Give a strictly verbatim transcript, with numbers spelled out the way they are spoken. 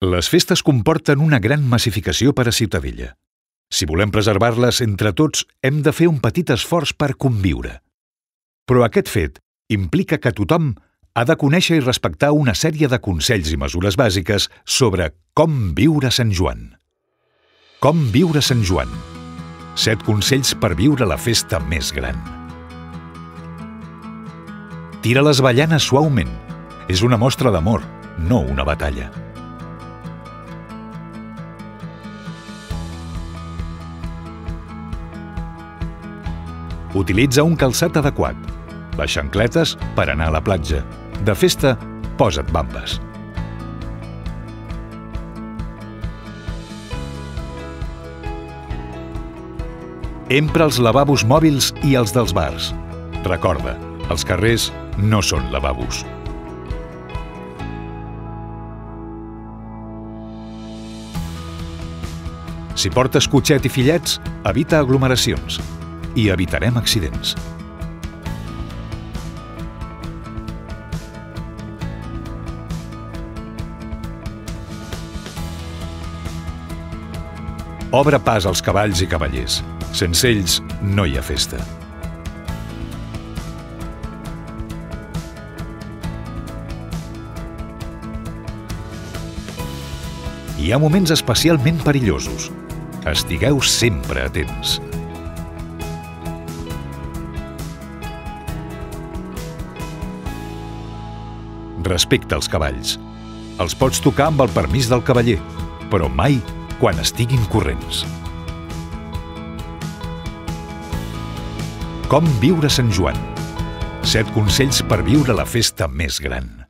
Les festes comporten una gran massificació per a Ciutadella. Si volem preservar-les entre tots, hem de fer un petit esforç per conviure. Però aquest fet implica que tothom ha de conèixer i respectar una sèrie de consells i mesures bàsiques sobre com viure Sant Joan. Com viure Sant Joan. Set consells per viure la festa més gran. Tira les avellanes suaument. És una mostra d'amor, no una batalla. Utilitza un calçat adequat. Les xancletes per anar a la platja. De festa, posa't bambes. Empra els lavabos mòbils i els dels bars. Recorda, els carrers no són lavabos. Si portes cotxet i fillets, evita aglomeracions i evitarem accidents. Obre pas als cavalls i cavallers. Sense ells no hi ha festa. Hi ha moments especialment perillosos. Estigueu sempre atents. Respecta els cavalls. Els pots tocar amb el permís del cavaller, però mai quan estiguin corrents. Com viure Sant Joan. Set consells per viure la festa més gran.